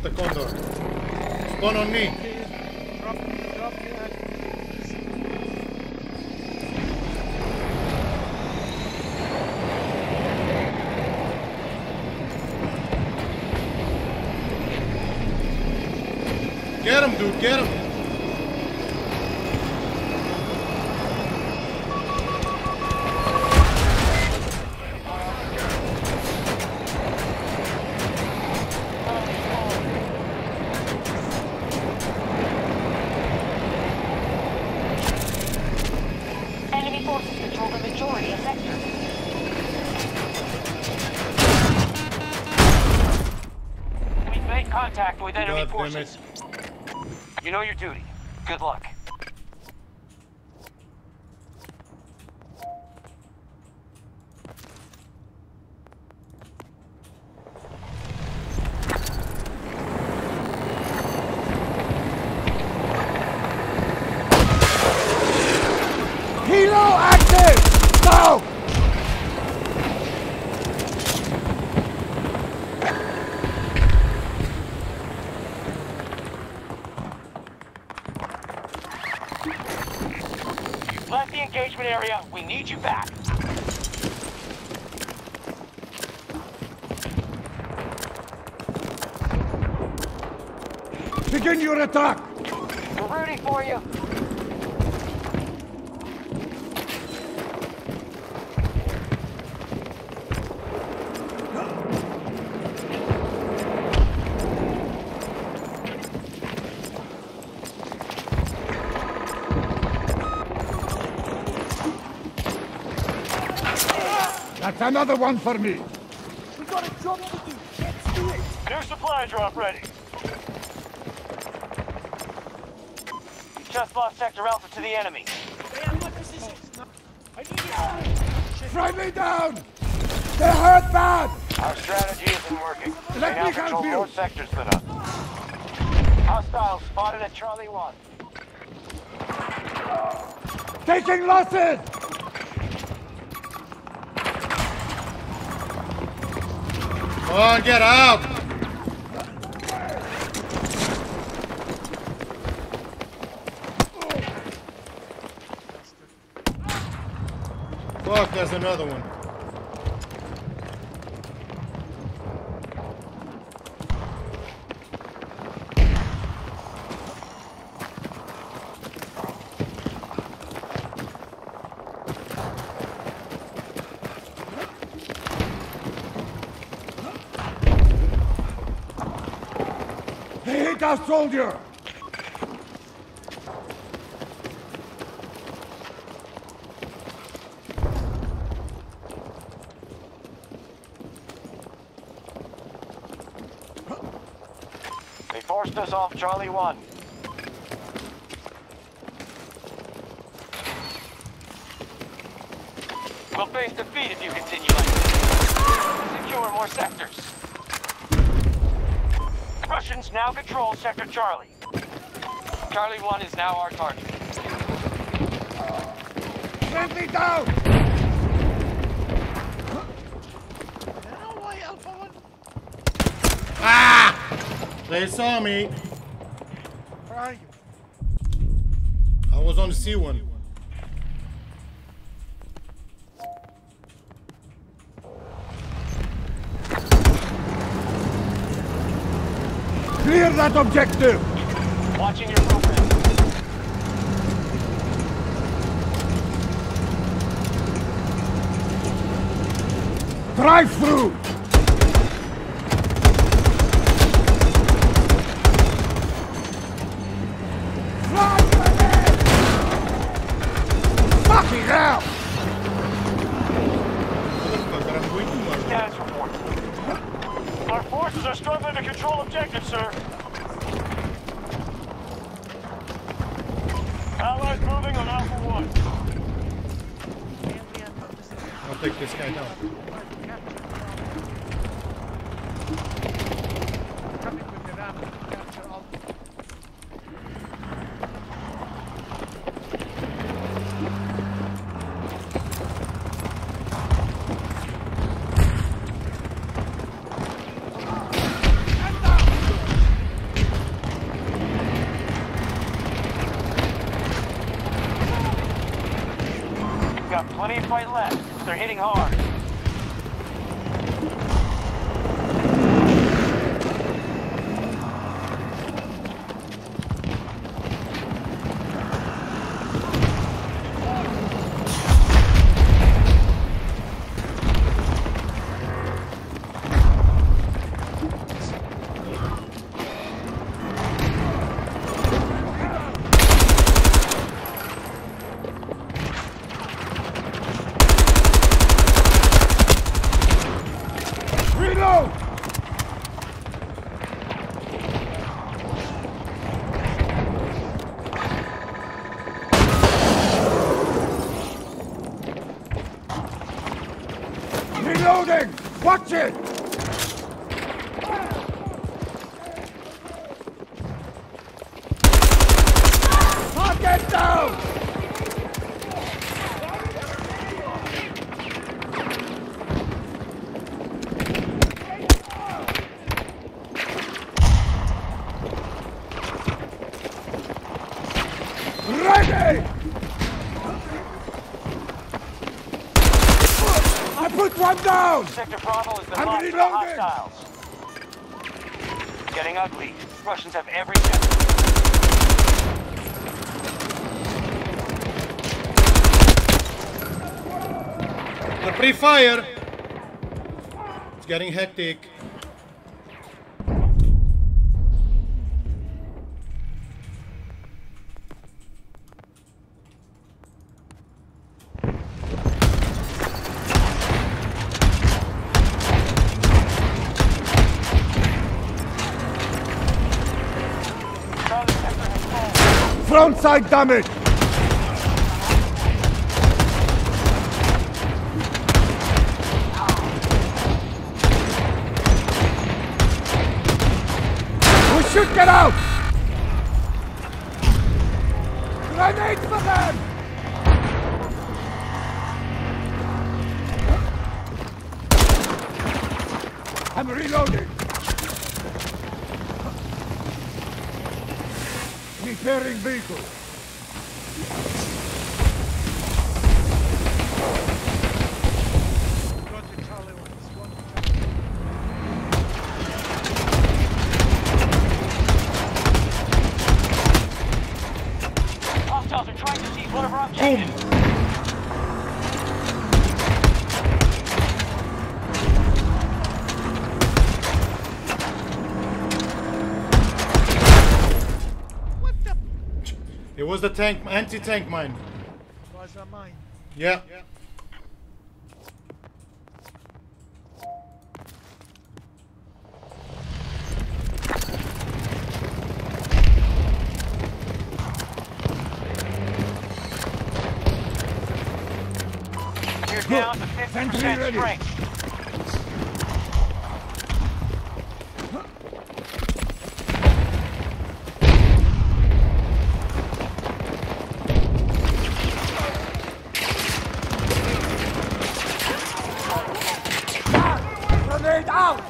Got the Condor. Spawn on me. Drop the Get him, dude, get him. Enemy forces control the majority of sectors. We've made contact with enemy God damn forces. You know your duty. Good luck. Helo active! Go! You've left the engagement area. We need you back. Begin your attack! We're rooting for you. That's another one for me. We got a job to do. Let's do it. New supply drop ready. We just lost Sector Alpha to the enemy. They have my position. I need it. Strike me down! They're hurt bad! Our strategy isn't working. They Let now me help control you. more sectors than us. Hostiles spotted at Charlie 1. Taking losses! Come on, get out! Fuck, there's another one. They hit our soldier! They forced us off Charlie 1. We'll face defeat if you continue like this. Secure more sectors. Russians now control Sector Charlie. Charlie 1 is now our target. Friendly down! Ah! They saw me. Where are you? I was on the C1. Clear that objective! Watching your program. Drive through! Fly grenade! Fucking hell! Motherfucker, I'm going to murder. Status report. Our forces are struggling to control objectives, sir. Allies moving on Alpha 1. I'll take this guy down. Coming with the ram to capture Alpha. Plenty of fight left. They're hitting hard. Reload! Reloading! Watch it! Target down! Ready! I put one down! Sector Bravo has been I'm lost to the reloading. hostiles. Getting ugly. Russians have every sector. The pre-fire. It's getting hectic. Charlie sector has fallen. Front side damage! We should get out! Grenade for them! I'm reloading. Repairing vehicle. Roger, Charlie 1. Squad. Hostiles are trying to seize one of our objectives. It was the tank, anti-tank mine. Was that mine? Yeah. You're down to 50% ready. strength. Grenade out!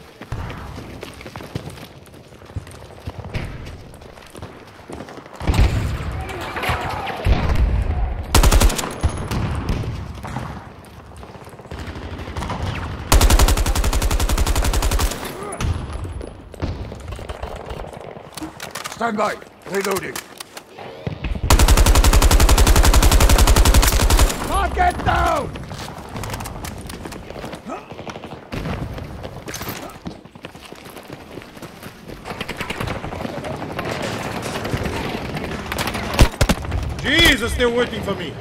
Stand by. Reloading. Target down! Jesus, they're working for me.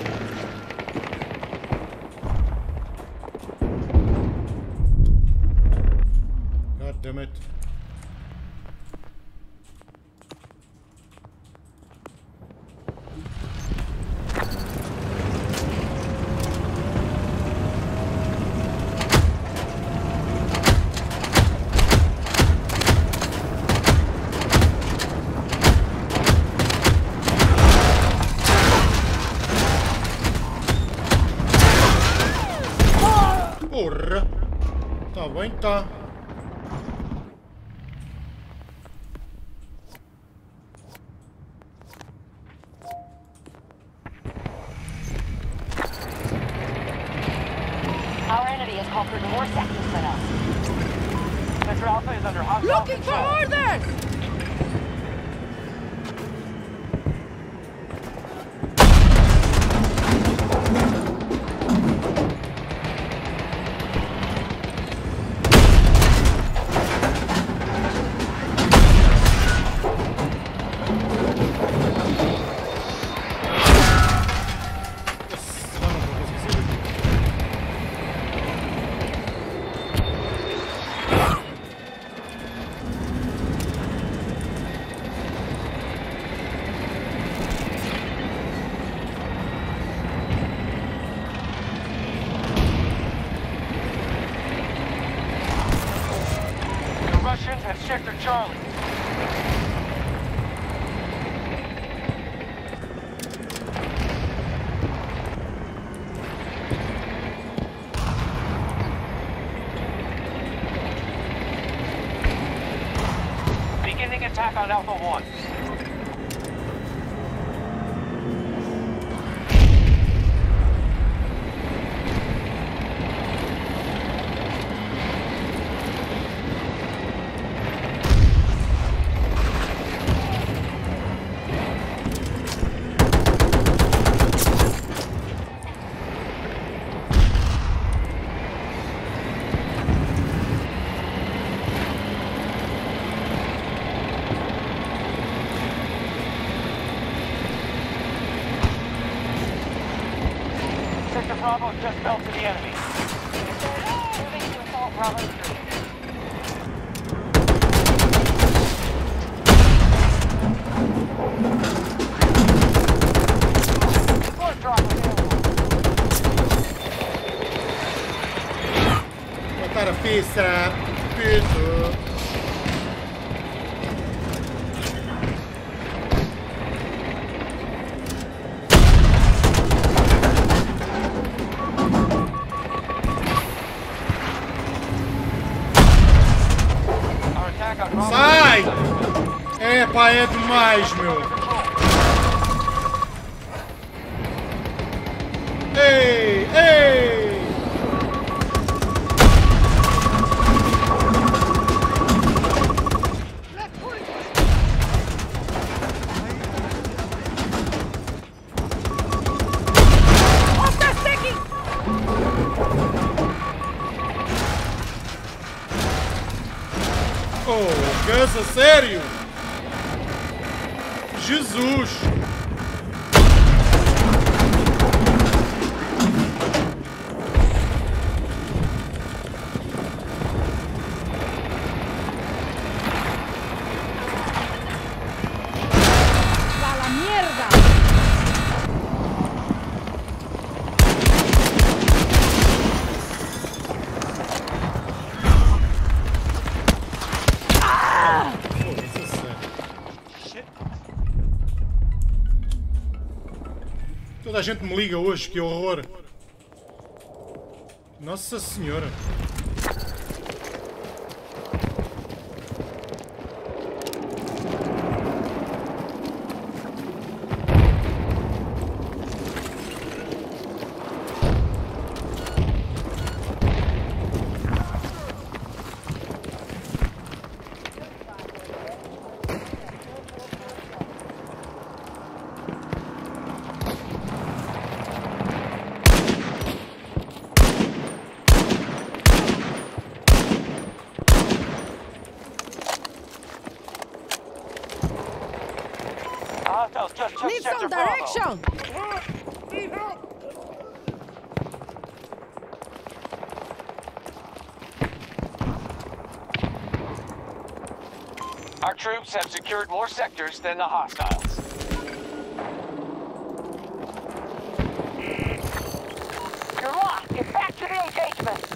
God damn it. Porra! Tá bem, tá. Our enemy has conquered more sectors than us. Sector Alpha is under hostile Looking for control. orders! The Russians have Sector Charlie. Beginning attack on Alpha 1. Sector Bravo just fell to the enemy. Moving to assault Bravo 3. Support drop available. Botar a pista. Pito. Our attack on Bravo Sai! É, pá, é demais, meu. Ei, ei! Hostile sticking! Oh, cansa, sério? Jesus! ¡A la mierda! Foda-se, é sério. Shit. Toda a gente me liga hoje, que horror. Nossa Senhora. Hostiles just took Need Sector some Bravo. direction! Need help! Our troops have secured more sectors than the hostiles. You're lost. Get back to the engagement.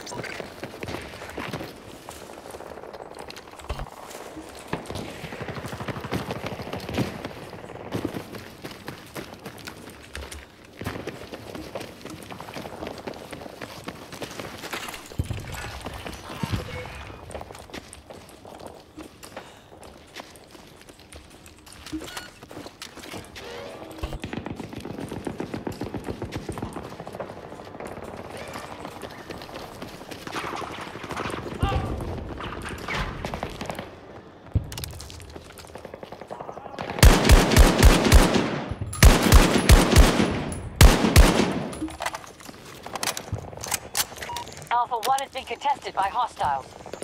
Alpha 1 has been contested by hostiles.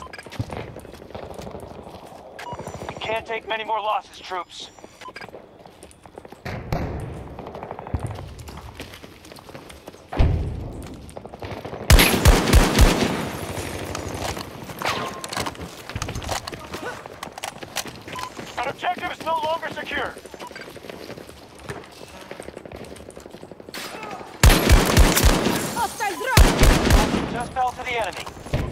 We can't take many more losses, troops. Our objective is no longer secure. Hostile drop! Just fell to the enemy.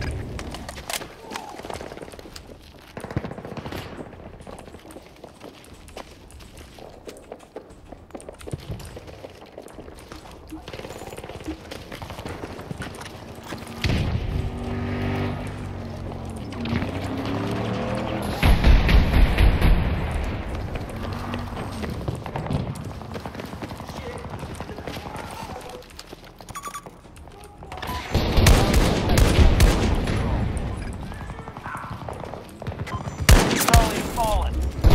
Charlie fallen.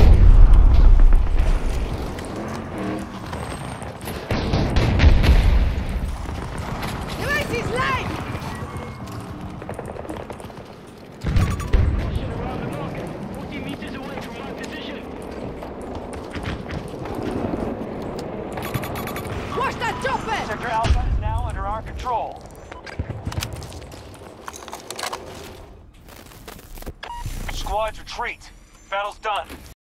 Device is live! Around the market, 40 meters away from my position. Watch that chopper! Sector Alpha is now under our control. Squads retreat. Battle's done.